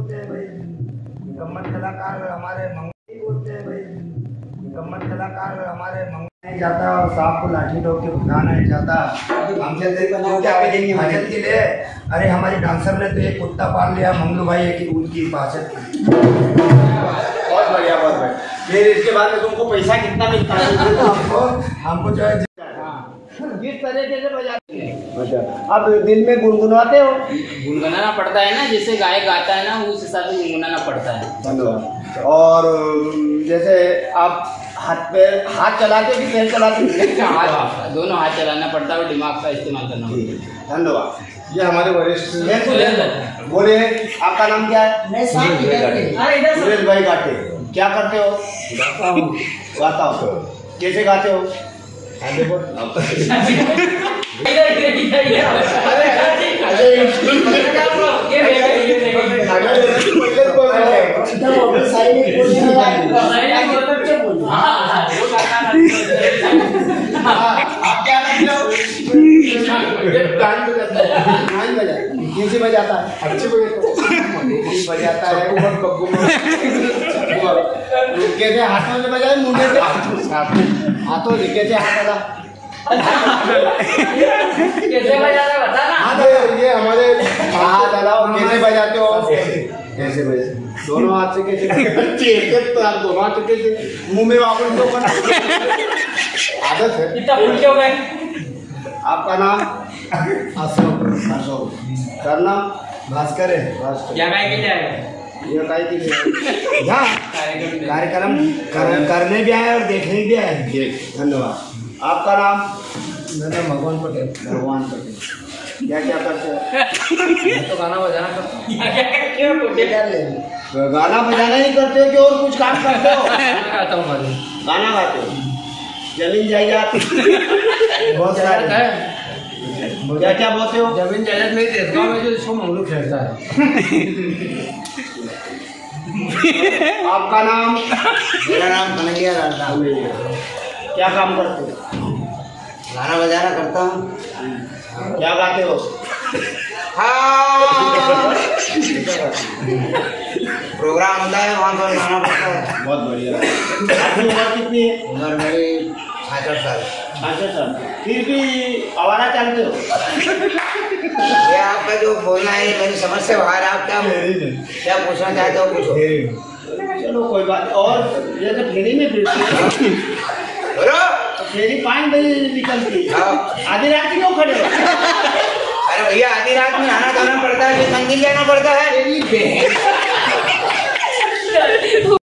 बोलते हैं भाई, निकम्मत कलाकार हमारे बोलते हैं भाई, निकम्मत कलाकार हमारे नहीं जाता और सांप को लाठी ठोक के भगाना नहीं जाता। हम चलते भजन के लिए। अरे हमारी डांसर ने तो एक कुत्ता पाल लिया मंगलू भाई की उनकी हिफाजत की। बहुत बढ़िया बहुत बढ़िया। फिर इसके बाद में तुमको पैसा कितना मिलता है? हमको जो है किस तरीके से बजाते हैं? अब दिल में गुनगुनाते हो? गुनगुनाना पड़ता है ना, जैसे गायक गाता है ना उस हिसाब से गुनगुनाना पड़ता है। धन्यवाद। और जैसे आप हाथ चलाते हो कि पैर चलाते हो? हाथ, दोनों हाथ चलाना पड़ता है और दिमाग का इस्तेमाल करना पड़ता है। धन्यवाद। ये हमारे वरिष्ठ बोले, आपका नाम क्या है? सुरेश भाई गाटे। क्या करते हो? गाता हो। कैसे गाते हो? कैसे बजाता है? अच्छे बजाता है। कैसे हाथों से बजाए मुंडे से? हाथों से कैसे हाथ कैसे बजाना बता ना। हाँ ये हमारे हाथ चलाओ। कैसे बजाते हो? कैसे बजाते? दोनों हाथ से कैसे? तो आप दोनों हाथ से कैसे? मुंह में वापस तो आदत है। इतना भूल क्यों गए? आपका नाम? अशोक। करना? भास्कर है। क्या गाय के लिए ये काई के लिए? कार्यक्रम करने भी आए और देखने भी आए। धन्यवाद। आपका नाम? मेरा भगवान पटेल। भगवान पटेल। क्या क्या करते हो? तो गाना बजाना करता हूँ। गाना बजाना ही करते हो कि और कुछ काम करते हो? गाता हूँ। गाना गाते हो। जमीन जायदाद बहुत सारे है। क्या क्या बोलते हो? जमीन जायदाद नहीं थे गाँव में जो इसको मंगलू खेलता है। आपका नाम? मेरा नाम कन्हैया राम। क्या काम करते हो? गाना बजाना करता हूँ। क्या गाते हो? प्रोग्राम होता है वहाँ पर गाना पड़ता है। बहुत बढ़िया। आपकी उम्र कितनी है? उम्र मेरी 65 साल। 65 साल। फिर भी आवारा चलते हो? ये आपका जो बोलना है मेरी समझ से बाहर। आप क्या पूछना चाहते हो पूछो। चलो कोई बात। और जैसे फेरी में फिरते हो तो फेरी 5 बजे निकलती है। आधी रात क्यों खड़े हो? अरे भैया आधी रात में आना जाना पड़ता है, कंदी लेना पड़ता है।